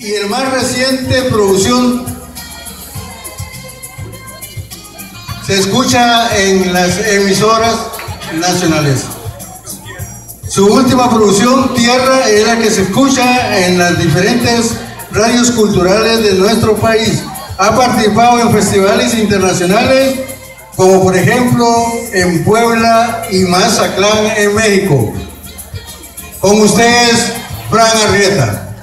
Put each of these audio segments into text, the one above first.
y el más reciente producción se escucha en las emisoras nacionales. Su última producción, Tierra, es la que se escucha en las diferentes radios culturales de nuestro país. Ha participado en festivales internacionales, como por ejemplo en Puebla y Mazatlán en México. Con ustedes, Fran Arrieta.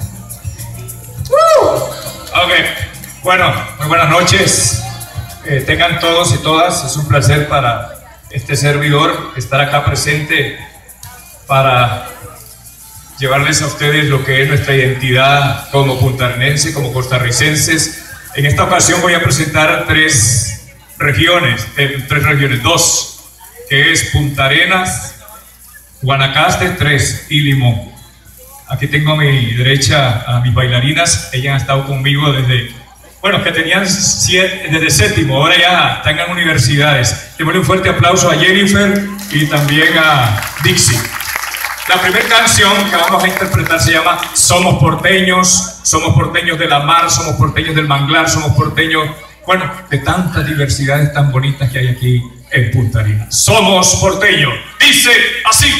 Ok, bueno, muy buenas noches. Tengan todos y todas, es un placer para este servidor estar acá presente para llevarles a ustedes lo que es nuestra identidad como puntarenense, como costarricenses. En esta ocasión voy a presentar tres regiones, dos, que es Punta Arenas, Guanacaste, y Limón. Aquí tengo a mi derecha a mis bailarinas, ellas han estado conmigo desde, bueno, que tenían desde séptimo, ahora ya están en universidades. Démosle un fuerte aplauso a Jennifer y también a Dixie. La primera canción que vamos a interpretar se llama Somos porteños de la mar, somos porteños del manglar, somos porteños, bueno, de tantas diversidades tan bonitas que hay aquí en Punta Arenas. Somos porteños, dice así.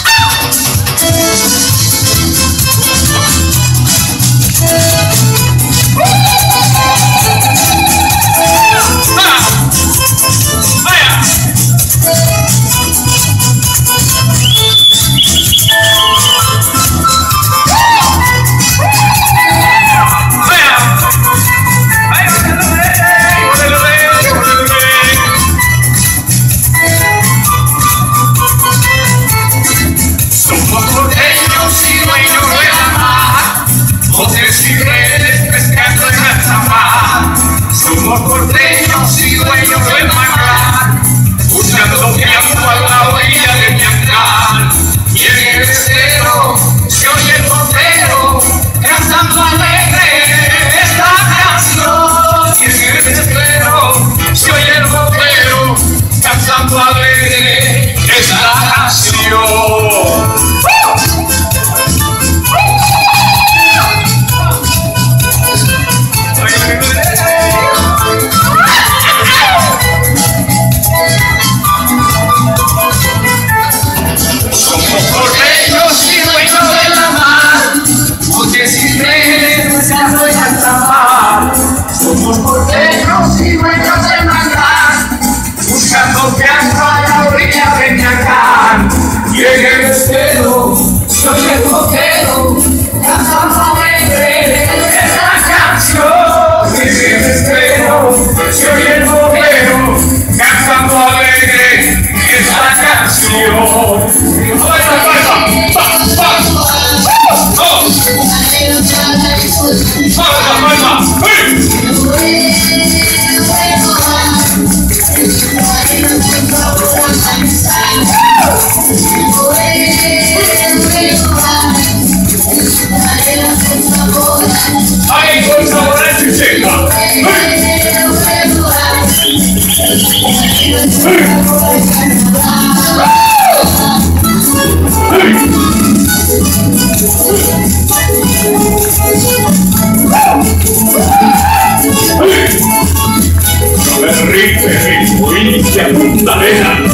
Somos porteños y dueños del manglar, buscando tiempo a la orilla de Ñancal. Y en el estero se oye el botero cantando alegre esta canción. Y en el estero se oye el botero cantando alegre esta canción. Somos porteños y dueños del manglar, buscando fianza a la orilla de Ñancal. Y en el estero se oye el botero cantando alegre esta canción. Y en el estero se oye el botero cantando alegre esta canción. Punta Arenas.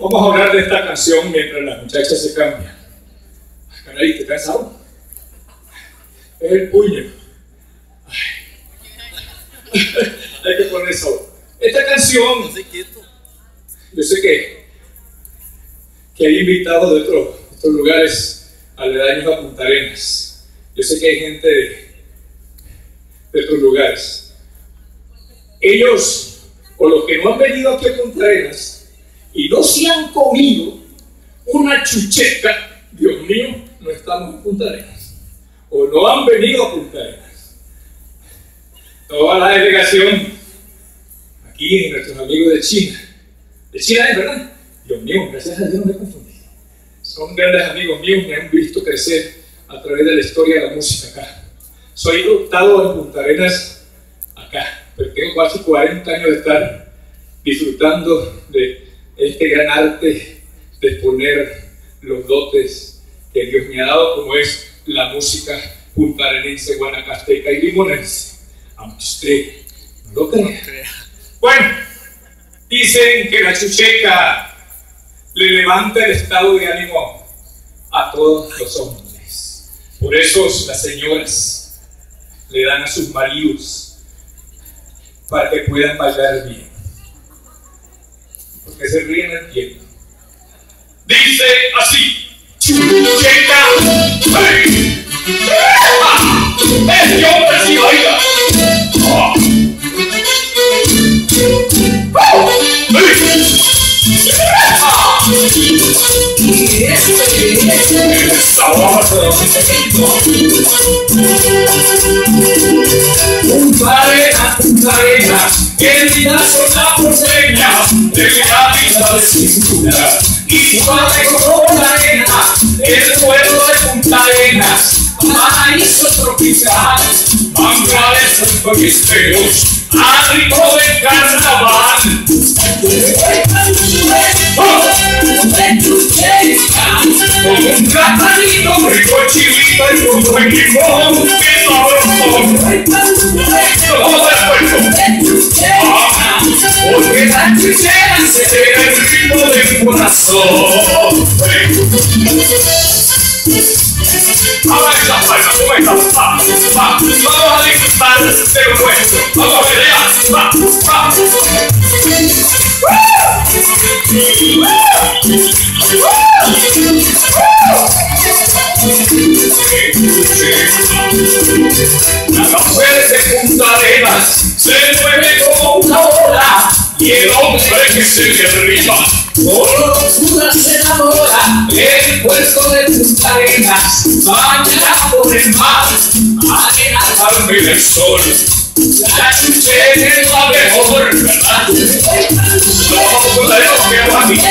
Vamos a hablar de esta canción mientras las muchachas se cambian. Caray, ¿te cansado? Es el puño. Hay que poner eso. Esta canción, yo sé que hay invitados de otros lugares aledaños a Punta Arenas. Yo sé que hay gente de otros lugares. Ellos, o los que no han venido aquí a Punta Arenas y no se han comido una chucheca, Dios mío, no estamos en Punta Arenas. O no han venido a Punta Arenas. Toda la delegación, aquí nuestros amigos de China. De China es verdad. Dios mío, gracias a Dios no me confundí. Son grandes amigos míos, me han visto crecer a través de la historia de la música acá. Soy adoptado en Punta Arenas acá, pero tengo casi 40 años de estar disfrutando de este gran arte de exponer los dotes que Dios me ha dado, como es la música puntarenense, guanacasteca y limonense. Aunque usted no lo crea. Bueno, dicen que la chucheca le levanta el estado de ánimo a todos los hombres. Por eso las señoras le dan a sus maridos para que puedan bailar bien. Porque se ríen al tiempo. Dice así: chucheca, hey, este hombre sí baila. Punta Arenas, que vida son las porteñas de la vida de cintura. Y suave como la arena, el pueblo de Punta Arenas, paraíso tropical, mangales conquisteros, al ritmo del carnaval. Con un platanito rico chilito y con buen limón, que sabroso. Vamos al puerto. Porque la chuchera se pega el ritmo del corazón. Ahora que las palmas, ¿cómo estás? Vamos a disfrutar de lo nuestro. Vamos a pelear. Va. Las mujeres de Punta Arenas se mueve como una ola y el hombre que se derriba por locura se enamora. El puerto de Punta Arenas bañado por el mar, arena al ver el sol. La chucheca es la mejor, ¿verdad? Los puntarenos que van aquí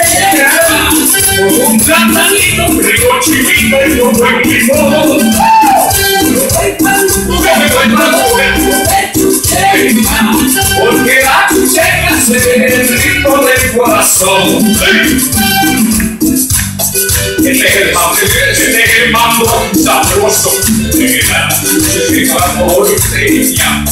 con un platanito rico chivito y con buen limón. Porque la chucheca se ve el ritmo del corazón. Este es el mambo sabroso de la chucheca porteña.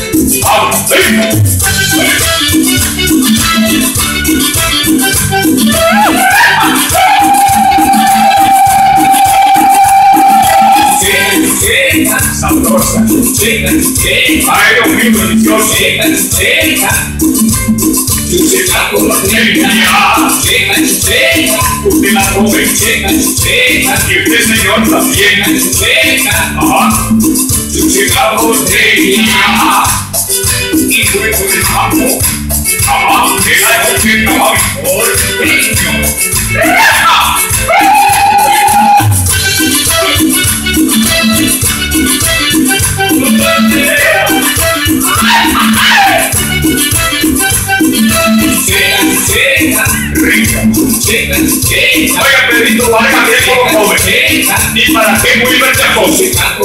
Sabrosa, chucheca, ay, Dios mío, delicioso. Chucheca porteña, chucheca, usted la come, chucheca, y usted, señor, también, chucheca porteña, y luego el mambo, que la chucheca va porteño. Oiga, Pedrito, vale cambiar como joven. ¿Y para qué muy verdajoso?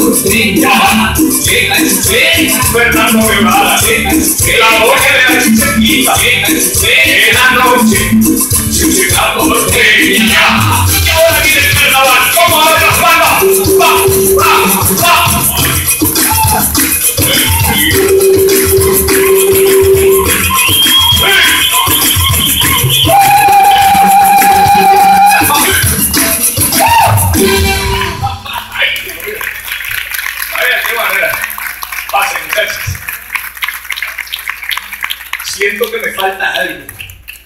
Fernando Guevara, la boca de la chuchequita, en la noche, chucheca porteña. Y ahora viene el carnaval, ¿cómo abre las manos?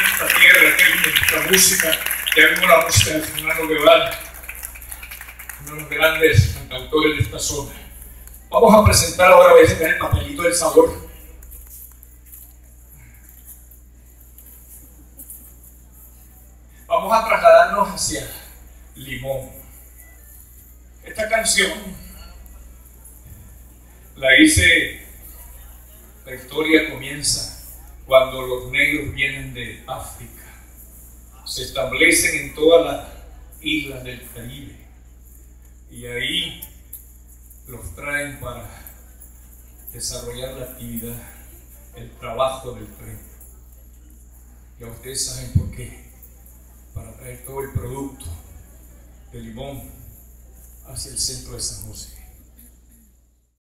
nuestra tierra, qué linda nuestra música. Ya vimos la música de Fernando Guevara, uno de los grandes cantautores de esta zona. Vamos a presentar ahora, voy a sacar el papelito del sabor. Vamos a trasladarnos hacia Limón. Esta canción la hice, la historia comienza cuando los negros vienen de África, se establecen en todas las islas del Caribe y ahí los traen para desarrollar la actividad, el trabajo del tren. Ya ustedes saben por qué, para traer todo el producto de Limón hacia el centro de San José.